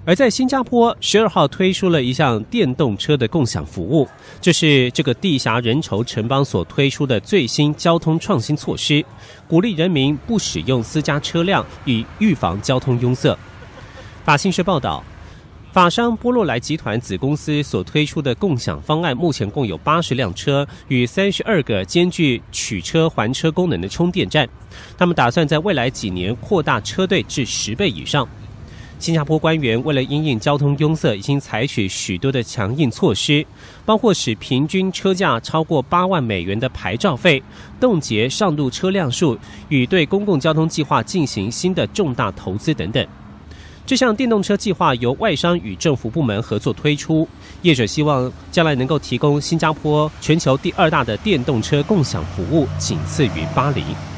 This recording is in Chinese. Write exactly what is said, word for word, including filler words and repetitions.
而在新加坡，十二号推出了一项电动车的共享服务，这是这个地狭人稠城邦所推出的最新交通创新措施，鼓励人民不使用私家车辆，以预防交通拥塞。法新社报道，法商波洛莱集团子公司所推出的共享方案，目前共有八十辆车与三十二个兼具取车还车功能的充电站，他们打算在未来几年扩大车队至十倍以上。新加坡官员为了因应交通拥塞，已经采取许多的强硬措施，包括使平均车价超过八万美元的牌照费，冻结上路车辆数，与对公共交通计划进行新的重大投资等等。这项电动车计划由外商与政府部门合作推出，业者希望将来能够提供新加坡全球第二大的电动车共享服务，仅次于巴黎。